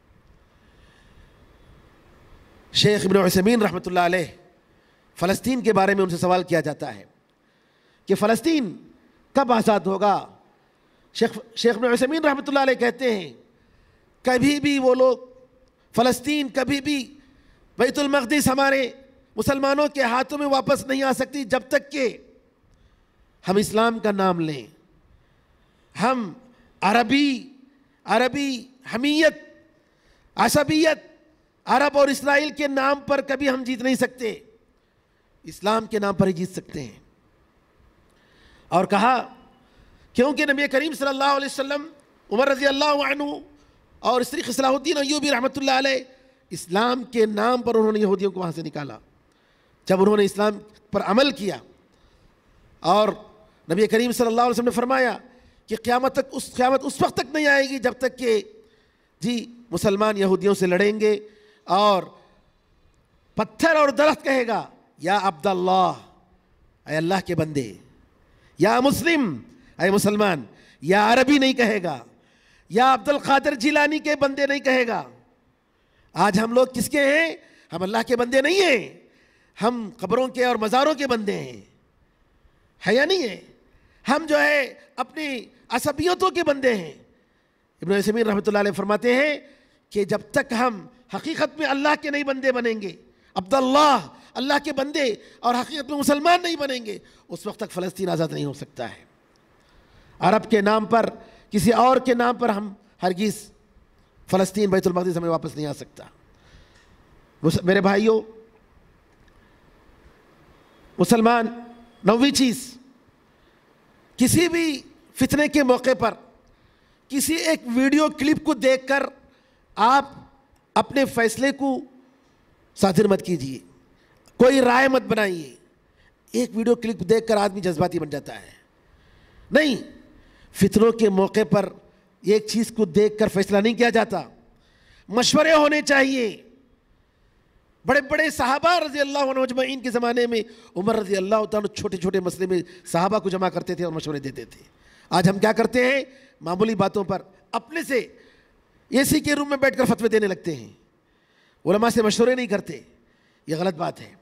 شیخ ابن عثیمین رحمۃ اللہ علیہ فلسطین کے بارے میں ان سے سوال کیا جاتا ہے کہ فلسطین کب آزاد ہوگا؟ شیخ ابن عثیمین رحمۃ اللہ علیہ کہتے ہیں کبھی بھی وہ لوگ فلسطین کبھی بھی بیت المقدس ہمارے مسلمانوں کے ہاتھوں میں واپس نہیں آ سکتی جب تک کہ ہم اسلام کا نام لیں۔ ہم عربی حمیت عصبیت عرب اور اسرائیل کے نام پر کبھی ہم جیت نہیں سکتے، اسلام کے نام پر ہی جیت سکتے ہیں۔ اور کہا کیونکہ نبی کریم صلی اللہ علیہ وسلم، عمر رضی اللہ عنہ اور اس طریقے صلاح الدین ایوبی رحمۃ اللہ علیہ اسلام کے نام پر انہوں نے یہودیوں کو وہاں سے نکالا۔ جب انہوں نے اسلام پر عمل کیا اور نبی کریم صلی اللہ علیہ وسلم نے فرمایا کہ قیامت اس وقت تک نہیں آئے گی جب تک کہ مسلمان یہودیوں سے لڑیں گے اور پتھر اور درخت کہے گا یا عبداللہ، اے اللہ کے بندے، یا مسلم، اے مسلمان، یا عربی نہیں کہے گا، یا عبد القادر جیلانی کے بندے نہیں کہے گا۔ آج ہم لوگ کس کے ہیں؟ ہم اللہ کے بندے نہیں ہیں، ہم قبروں کے اور مزاروں کے بندے ہیں، ہے یا نہیں ہے؟ ہم جو ہے اپنی عصبیتوں کے بندے ہیں۔ ابن عثیمین رحمۃ اللہ علیہ فرماتے ہیں کہ جب تک ہم حقیقت میں اللہ کے نہیں بندے بنیں گے، عبداللہ، اللہ کے بندے، اور حقیقت میں مسلمان نہیں بنیں گے، اس وقت تک فلسطین آزاد نہیں ہو سکتا ہے۔ عرب کے نام پر، کسی اور کے نام پر ہم ہرگز فلسطین بیت المقدس ہمیں واپس نہیں آ سکتا۔ میرے بھائیوں، مسلمان نویں چیز، کسی بھی فتنے کے موقع پر کسی ایک ویڈیو کلپ کو دیکھ کر آپ اپنے فیصلے کو صادر مت کیجیے، کوئی رائے مت بنائیے۔ ایک ویڈیو کلپ دیکھ کر آدمی جذباتی بن جاتا ہے، نہیں، فتنوں کے موقع پر ایک چیز کو دیکھ کر فیصلہ نہیں کیا جاتا، مشورے ہونے چاہیے۔ بڑے بڑے صحابہ رضی اللہ عنہ اجمعین کے زمانے میں عمر رضی اللہ عنہ چھوٹے چھوٹے مسئلے میں صحابہ کو جمع کرتے تھے اور مشورے دیتے تھے۔ آج ہم کیا کرتے ہیں؟ معمولی باتوں پر اپنے سے اے سی کے روم میں بیٹھ کر فتوے دینے لگتے ہیں، علماء سے مشورے نہیں کرتے، یہ غلط بات ہے۔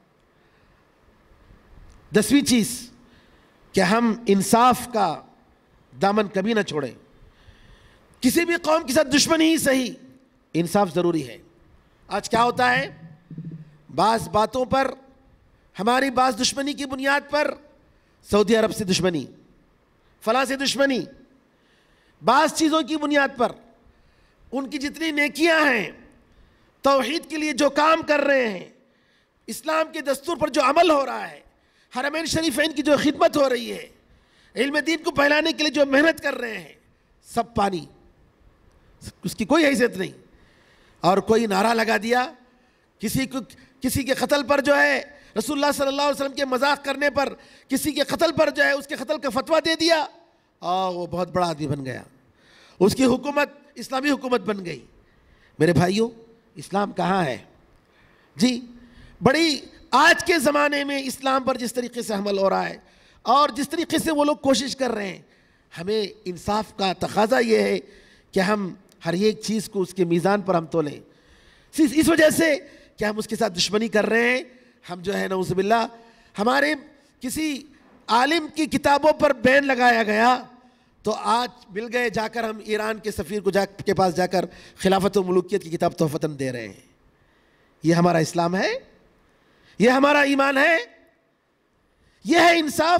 10ویں چیز کہ ہم انصاف کا دامن کبھی نہ چھوڑیں، کسی بھی قوم کے ساتھ دشمنی ہی صحیح، انصاف ضروری ہے۔ آج کیا ہوتا ہے؟ بعض باتوں پر ہماری بعض دشمنی کی بنیاد پر سعودی عرب سے دشمنی، فلاں سے دشمنی، بعض چیزوں کی بنیاد پر ان کی جتنی نیکیاں ہیں، توحید کے لیے جو کام کر رہے ہیں، اسلام کے دستور پر جو عمل ہو رہا ہے، حرمین شریفین کی جو خدمت ہو رہی ہے، علم دین کو پھیلانے کے لیے جو محنت کر رہے ہیں، سب پانی، اس کی کوئی حیثیت نہیں۔ اور کوئی نعرہ لگا دیا، کسی کے قتل پر جو ہے رسول اللہ صلی اللہ علیہ وسلم کے مذاق کرنے پر کسی کے قتل پر جو ہے اس کے قتل کا فتویٰ دے دیا، اور وہ بہت بڑا آدمی بن گیا، اس کی حکومت اسلامی حکومت بن گئی۔ میرے بھائیوں، اسلام کہاں ہے؟ بڑی آج کے زمانے میں اسلام پر جس طریقے سے حمل ہو رہا ہے اور جس طریقے سے وہ لوگ کوشش کر رہے ہیں، ہمیں انصاف کا تقاضا یہ ہے کہ ہم ہر ایک چیز کو اس کے میزان پر ہم تولیں۔ اس وجہ سے کہ ہم اس کے ساتھ دشمنی کر رہے ہیں، ہم جو ہے نعوذ باللہ ہمارے کسی عالم کی کتابوں پر بین لگایا گیا تو آج مل گئے، جا کر ہم ایران کے سفیر کے پاس جا کر خلافت و ملوکیت کی کتاب تحفتاً دے رہے ہیں۔ یہ ہمارا اسلام ہے؟ یہ ہمارا ایمان ہے؟ یہ ہے انصاف؟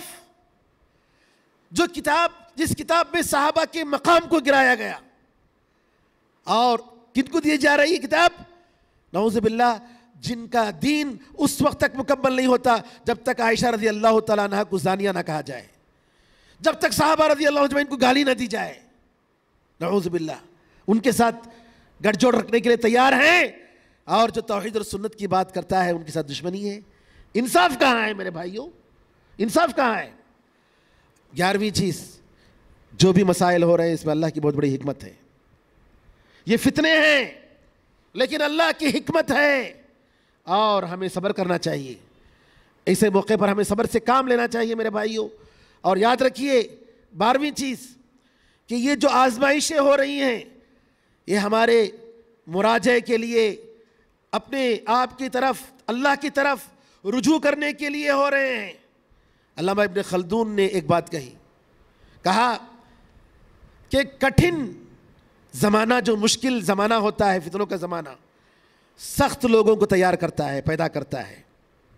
جس کتاب میں صحابہ کے مقام کو گرایا گیا، اور کن کو دی جا رہی ہے کتاب؟ نعوذ باللہ جن کا دین اس وقت تک مکمل نہیں ہوتا جب تک عائشہ رضی اللہ تعالیٰ عنہ کو زانیہ نہ کہا جائے، جب تک صحابہ رضی اللہ عنہ کو گالی نہ دی جائے۔ نعوذ باللہ ان کے ساتھ گٹھ جوڑ رکھنے کے لیے تیار ہیں، اور جو توحید اور سنت کی بات کرتا ہے ان کے ساتھ دشمنی ہے۔ انصاف کہاں ہے میرے بھائیوں؟ انصاف کہاں ہے؟ 11ویں چیز، جو بھی مسائل ہو رہے ہیں اس میں اللہ کی بہت بڑی حکمت ہے۔ یہ فتنے ہیں لیکن اللہ کی حکمت ہے، اور ہمیں صبر کرنا چاہیے۔ ایسے موقع پر ہمیں صبر سے کام لینا چاہیے میرے بھائیوں۔ اور یاد رکھیے 12ویں چیز کہ یہ جو آزمائشیں ہو رہی ہیں یہ ہمارے مراجعے کے لیے، اپنے آپ کی طرف، اللہ کی طرف رجوع کرنے کے لیے ہو رہے ہیں۔ علامہ ابن خلدون نے ایک بات کہا کہ کٹھن زمانہ، جو مشکل زمانہ ہوتا ہے، فتنوں کا زمانہ، سخت لوگوں کو تیار کرتا ہے، پیدا کرتا ہے،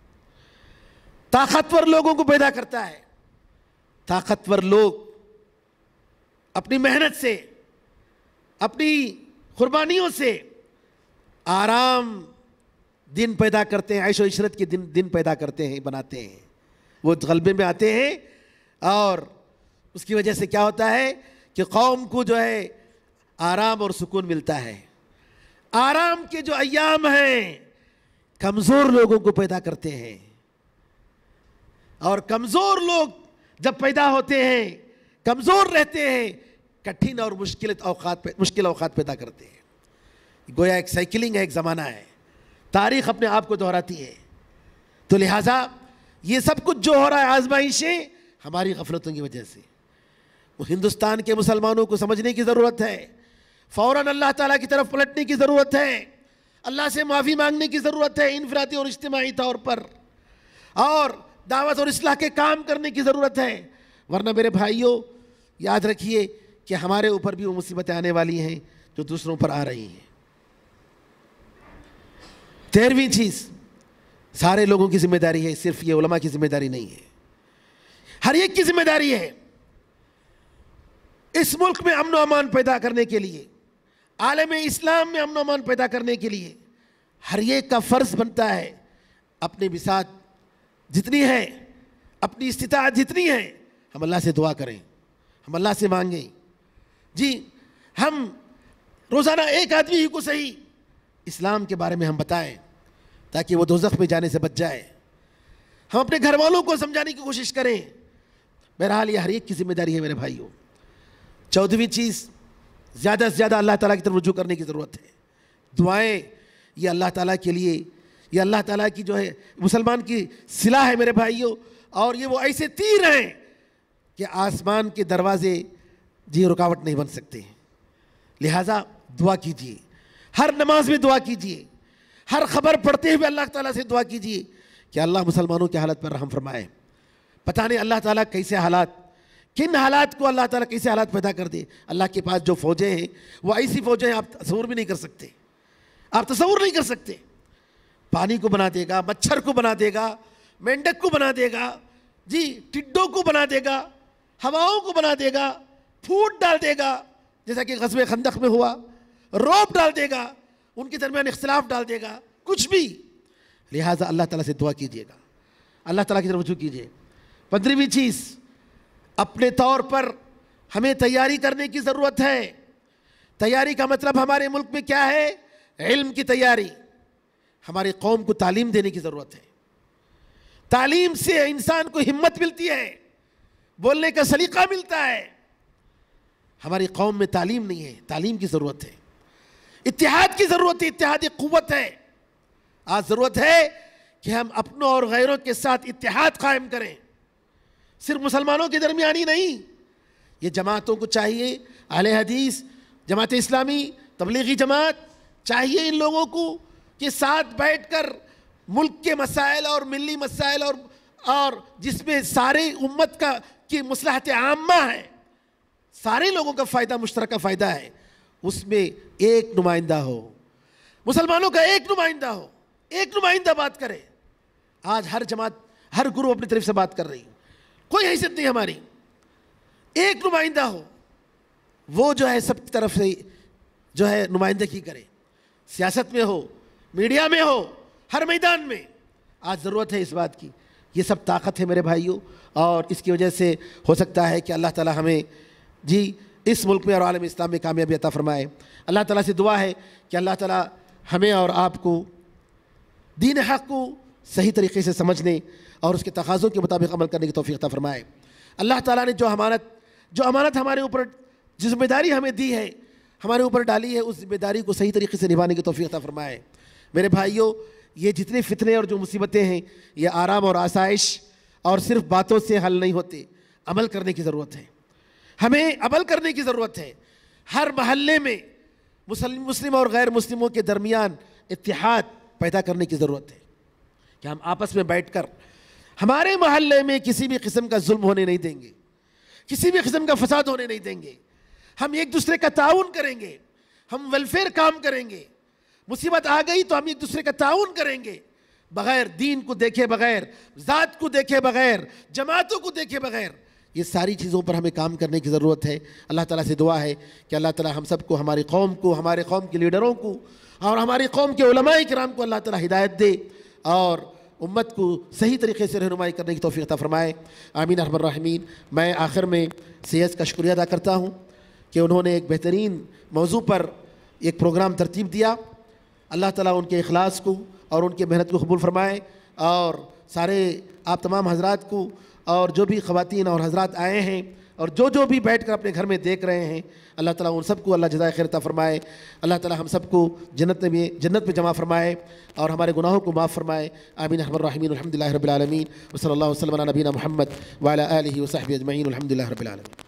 طاقتور لوگوں کو پیدا کرتا ہے۔ طاقتور لوگ اپنی محنت سے، اپنی قربانیوں سے آرام دن پیدا کرتے ہیں، عیش و عشرت کے دن پیدا کرتے ہیں، بناتے ہیں، وہ غلبے میں آتے ہیں، اور اس کی وجہ سے کیا ہوتا ہے کہ قوم کو جو ہے آرام اور سکون ملتا ہے۔ آرام کے جو ایام ہیں کمزور لوگوں کو پیدا کرتے ہیں، اور کمزور لوگ جب پیدا ہوتے ہیں، کمزور رہتے ہیں، کٹھن اور مشکل اوقات پیدا کرتے ہیں۔ گویا ایک سائیکلنگ ہے، ایک زمانہ ہے، تاریخ اپنے آپ کو دہراتی ہے۔ تو لہٰذا یہ سب کچھ جو ہو رہا ہے، آزمائشیں ہماری غفلتوں کی وجہ سے، وہ ہندوستان کے مسلمانوں کو سمجھنے کی ضرورت ہے، فوراً اللہ تعالیٰ کی طرف پلٹنے کی ضرورت ہے، اللہ سے معافی مانگنے کی ضرورت ہے انفرادی اور اجتماعی طور پر، اور دعوت اور اصلاح کے کام کرنے کی ضرورت ہے۔ ورنہ میرے بھائیوں یاد رکھیے کہ ہمارے اوپر بھی وہ مصیبتیں آنے والی ہیں جو دوسروں پر آ رہی ہیں۔ 13ویں چیز، سارے لوگوں کی ذمہ داری ہے، صرف یہ علماء کی ذمہ داری نہیں ہے، ہر ایک کی ذمہ داری ہے۔ اس ملک میں امن و امان پیدا کرنے کے لیے، عالم اسلام میں امن و امان پیدا کرنے کے لیے ہر ایک کا فرض بنتا ہے اپنے بساط جتنی ہے، اپنی استطاعت جتنی ہے، ہم اللہ سے دعا کریں، ہم اللہ سے مانگیں۔ جی ہم روزانہ ایک آدمی ہی کو صحیح اسلام کے بارے میں ہم بتائیں تاکہ وہ دوزخ میں جانے سے بچ جائے۔ ہم اپنے گھر والوں کو سمجھانے کی کوشش کریں۔ بہرحال یہ ہر ایک کی ذمہ داری ہے میرے بھائیوں۔ 14ویں چیز، زیادہ سے زیادہ اللہ تعالیٰ کی طرف رجوع کرنے کی ضرورت ہے۔ دعائیں یہ اللہ تعالیٰ کے لیے، یہ اللہ تعالیٰ کی جو ہے مسلمان کی سلاح ہے میرے بھائیوں، اور یہ وہ ایسے تیر ہیں کہ آسمان کے دروازے جی رکاوٹ نہیں بن سکتے۔ لہٰذا دعا کیجیے، ہر نماز میں دعا کیجیے، ہر خبر پڑھتے ہوئے اللہ تعالیٰ سے دعا کیجیے کہ اللہ مسلمانوں کی حالت پر رحم فرمائے۔ پتہ نہیں اللہ تعالیٰ کیسے حالات، کن حالات کو اللہ تعالیٰ کیسے حالات پیدا کر دے۔ اللہ کے پاس جو فوجیں ہیں وہ ایسی فوجیں ہیں آپ تصور بھی نہیں کر سکتے، آپ تصور نہیں کر سکتے۔ پانی کو بنا دے گا، مچھر کو بنا دے گا، مینڈک کو بنا دے گا، جی ٹڈوں کو بنا دے گا، ہواؤں کو بنا دے گا، پھوٹ ڈال دے گا جیسا کہ غزوہ خندق میں ہوا، روب ڈال دے گا، ان کے درمیان اختلاف ڈال دے گا، کچھ بھی۔ لہٰذا اللہ تعالیٰ سے دعا کیجیے گا، اللہ تعالیٰ کی طرف رجوع کیجیے۔ 15ویں چیز، اپنے طور پر ہمیں تیاری کرنے کی ضرورت ہے۔ تیاری کا مطلب ہمارے ملک میں کیا ہے؟ علم کی تیاری۔ ہماری قوم کو تعلیم دینے کی ضرورت ہے۔ تعلیم سے انسان کو ہمت ملتی ہے، بولنے کا سلیقہ ملتا ہے۔ ہماری قوم میں تعلیم نہیں ہے، تعلیم کی ضرورت ہے، اتحاد کی ضرورت ہے، اتحاد قوت ہے۔ آج ضرورت ہے کہ ہم اپنوں اور غیروں کے ساتھ اتحاد قائم کریں، صرف مسلمانوں کے درمیان ہی نہیں۔ یہ جماعتوں کو چاہیے، اہل حدیث، جماعت اسلامی، تبلیغی جماعت، چاہیے ان لوگوں کو کہ ساتھ بیٹھ کر ملک کے مسائل اور ملی مسائل اور جس میں سارے امت کی مصلحت عامہ ہے، سارے لوگوں کا فائدہ، مشترکہ فائدہ ہے، اس میں ایک نمائندہ ہو، مسلمانوں کا ایک نمائندہ ہو، ایک نمائندہ بات کرے۔ آج ہر جماعت، ہر گروہ اپنی طرف سے بات کر رہی، کوئی حیثیت نہیں ہماری، ایک نمائندہ ہو، وہ جو ہے سب کی طرف سے جو ہے نمائندگی کرے، سیاست میں ہو، میڈیا میں ہو، ہر میدان میں۔ آج ضرورت ہے اس بات کی، یہ سب طاقت ہے میرے بھائیوں، اور اس کی وجہ سے ہو سکتا ہے کہ اللہ تعالیٰ ہمیں جی اس ملک میں اور عالم اسلام میں کامیابی عطا فرمائے۔ اللہ تعالیٰ سے دعا ہے کہ اللہ تعالیٰ ہمیں اور آپ کو دین حق کو صحیح طریقے سے سمجھنے اور اس کے تقاضوں کے مطابق عمل کرنے کی توفیق عطا فرمائے۔ اللہ تعالیٰ نے جو امانت ہمارے اوپر، جو ذمہ داری ہمیں دی ہے، ہمارے اوپر ڈالی ہے، اس ذمہ داری کو صحیح طریقے سے نبھانے کی توفیق عطا فرمائے۔ میرے بھائیوں، یہ جتنے فتنے اور جو مصیبتیں ہیں، یہ آرام اور آسائش اور صرف باتوں سے حل نہیں ہوتے، عمل کرنے کی ضرورت ہے۔ ہمیں عمل کرنے کی ضرورت ہے. ہر محلے میں مسلم اور غیر مسلموں کے درمیان اتحاد پیدا کرنے کی ضرورت ہے کہ ہم آپس میں بیٹھ کر ہمارے محلے میں کسی بھی قسم کا ظلم ہونے نہیں دیں گے, کسی بھی قسم کا فساد ہونے نہیں دیں گے. ہم ایک دوسرے کا تعاون کریں گے, ہم ویلفیئر کام کریں گے. مصیبت آ گئی تو ہم ایک دوسرے کا تعاون کریں گے, بغیر دین کو دیکھے بغیر, ذات کو دیکھے بغیر, جماعتوں کو دیکھے بغیر. یہ ساری چیزوں پر ہمیں کام کرنے کی ضرورت ہے. اللہ تعالیٰ سے دعا ہے کہ اللہ تعالیٰ ہم سب کو, ہماری قوم کو, ہمارے قوم کے لیڈروں کو اور ہماری قوم کے علماء کرام کو اللہ تعالیٰ ہدایت دے اور امت کو صحیح طریقے سے رہنمائی کرنے کی توفیق عطا فرمائے. آمین ارحم الراحمین. میں آخر میں سیاس کا شکریہ ادا کرتا ہوں کہ انہوں نے ایک بہترین موضوع پر ایک پروگرام ترتیب دیا. اللہ تعالیٰ ان کے اخلاص کو اور ان کی محنت کو قبول فرمائے, اور سارے آپ تمام حضرات کو اور جو بھی خواتین اور حضرات آئے ہیں اور جو بھی بیٹھ کر اپنے گھر میں دیکھ رہے ہیں, اللہ تعالیٰ ان سب کو اللہ جزائے خیر عطا فرمائے. اللہ تعالیٰ ہم سب کو جنت میں جمع فرمائے اور ہمارے گناہوں کو معاف فرمائے. آمین ارحم الراحمین. الحمدللہ رب العالمین. وصلی اللہ وسلم علی نبینا محمد وعلی آلہ وصحبہ اجمعین. الحمدللہ رب العالمین.